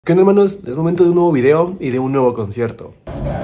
¿Qué onda, hermanos? Es momento de un nuevo video y de un nuevo concierto.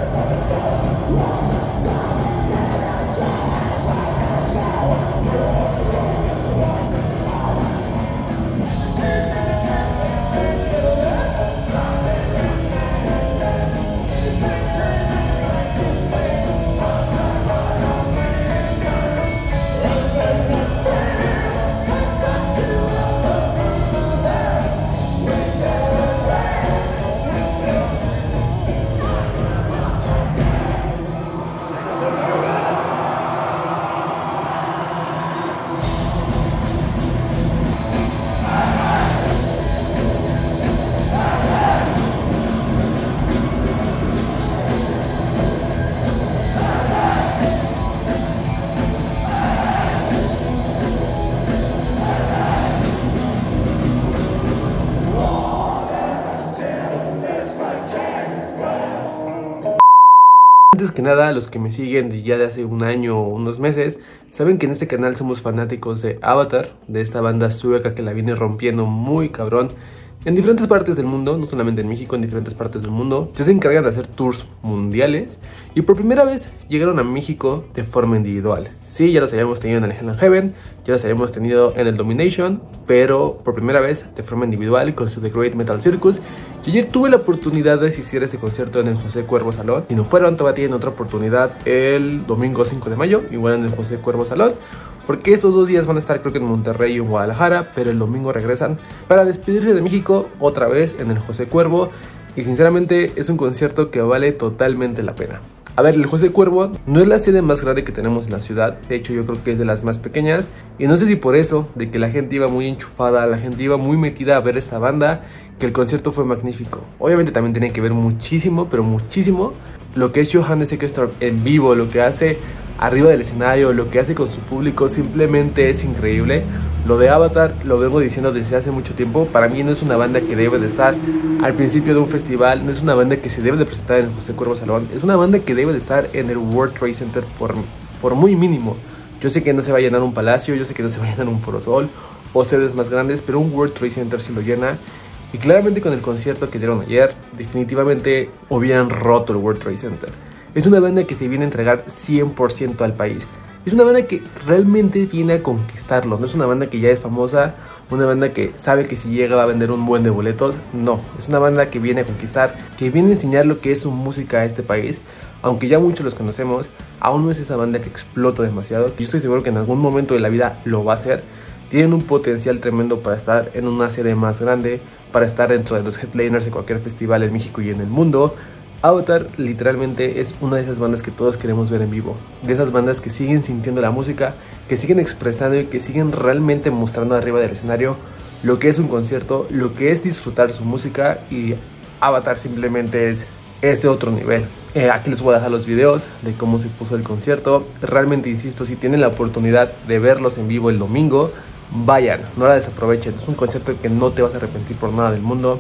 Antes que nada, los que me siguen ya de hace un año o unos meses saben que en este canal somos fanáticos de Avatar, de esta banda sueca que la viene rompiendo muy cabrón en diferentes partes del mundo, no solamente en México, en diferentes partes del mundo. Ya se encargan de hacer tours mundiales y por primera vez llegaron a México de forma individual. Sí, ya los habíamos tenido en el Hell and Heaven, ya los habíamos tenido en el Domination, pero por primera vez de forma individual con su The Great Metal Circus. Y ayer tuve la oportunidad de asistir a este concierto en el José Cuervo Salón. Si no fueron, todavía tienen otra oportunidad el domingo 5 de mayo, igual en el José Cuervo Salón, porque estos dos días van a estar creo que en Monterrey y en Guadalajara, pero el domingo regresan para despedirse de México otra vez en el José Cuervo. Y sinceramente es un concierto que vale totalmente la pena. A ver, el José Cuervo no es la sede más grande que tenemos en la ciudad, de hecho yo creo que es de las más pequeñas. Y no sé si por eso, de que la gente iba muy enchufada, la gente iba muy metida a ver esta banda, que el concierto fue magnífico. Obviamente también tiene que ver muchísimo, pero muchísimo, lo que es Johannes Ekström en vivo, lo que hace arriba del escenario, lo que hace con su público, simplemente es increíble. Lo de Avatar lo vengo diciendo desde hace mucho tiempo. Para mí no es una banda que debe de estar al principio de un festival, no es una banda que se debe de presentar en el José Cuervo Salón, es una banda que debe de estar en el World Trade Center por muy mínimo. Yo sé que no se va a llenar un Palacio, yo sé que no se va a llenar un Foro Sol o sedes más grandes, pero un World Trade Center sí lo llena. Y claramente con el concierto que dieron ayer, definitivamente hubieran roto el World Trade Center. Es una banda que se viene a entregar 100% al país. Es una banda que realmente viene a conquistarlo. No es una banda que ya es famosa, una banda que sabe que si llega va a vender un buen de boletos. No, es una banda que viene a conquistar, que viene a enseñar lo que es su música a este país. Aunque ya muchos los conocemos, aún no es esa banda que explota demasiado. Yo estoy seguro que en algún momento de la vida lo va a hacer. Tienen un potencial tremendo para estar en una sede más grande, para estar dentro de los headliners de cualquier festival en México y en el mundo. Avatar literalmente es una de esas bandas que todos queremos ver en vivo, de esas bandas que siguen sintiendo la música, que siguen expresando y que siguen realmente mostrando arriba del escenario lo que es un concierto, lo que es disfrutar su música. Y Avatar simplemente es de otro nivel. Aquí les voy a dejar los videos de cómo se puso el concierto. Realmente insisto, si tienen la oportunidad de verlos en vivo el domingo, vayan, no la desaprovechen. Es un concierto que no te vas a arrepentir por nada del mundo.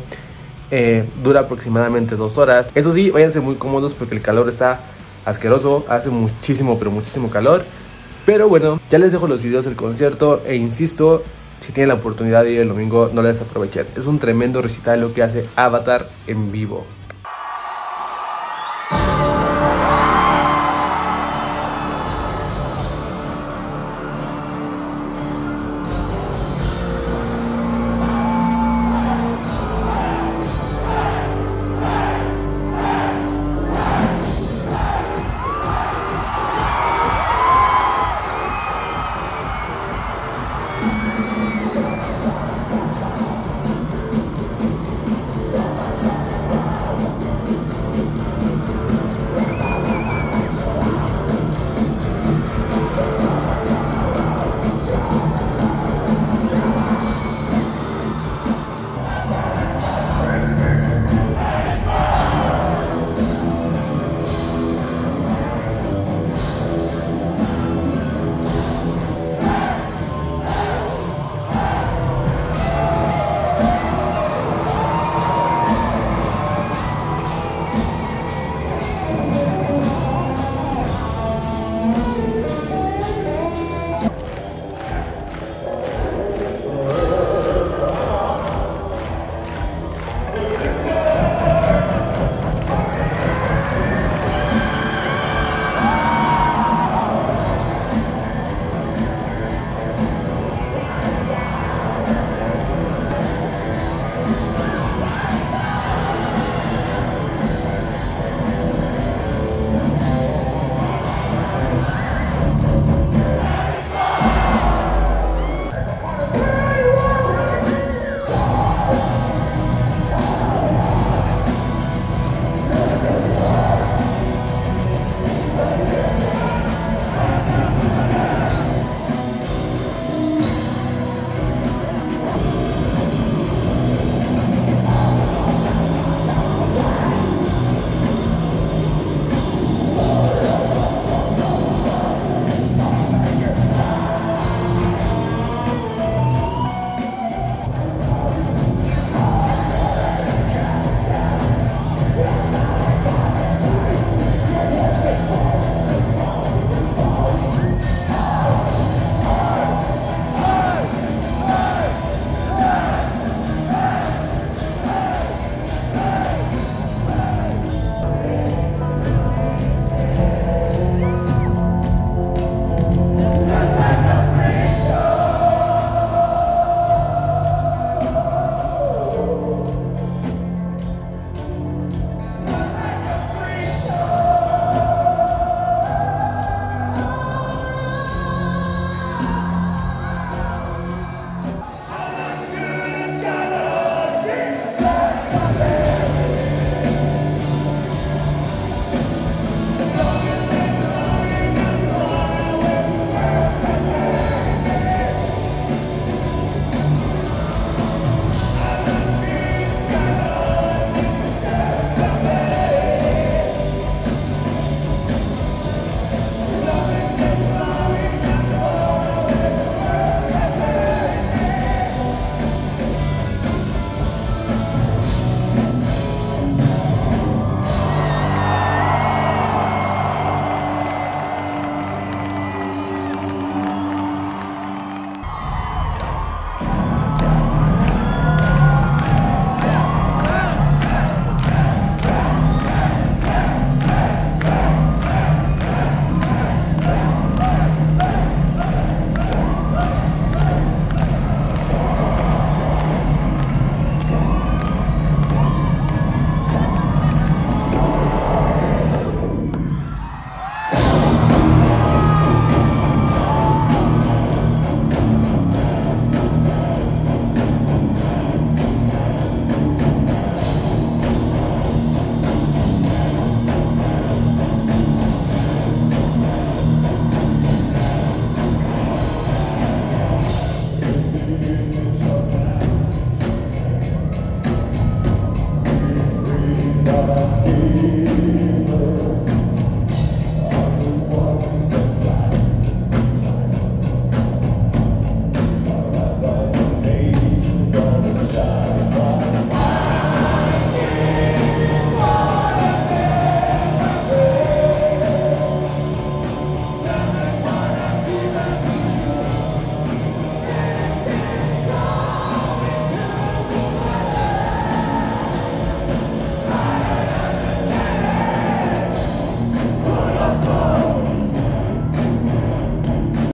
Dura aproximadamente 2 horas. Eso sí, váyanse muy cómodos porque el calor está asqueroso. Hace muchísimo, pero muchísimo calor. Pero bueno, ya les dejo los videos del concierto. E insisto, si tienen la oportunidad de ir el domingo, no la desaprovechen. Es un tremendo recital lo que hace Avatar en vivo.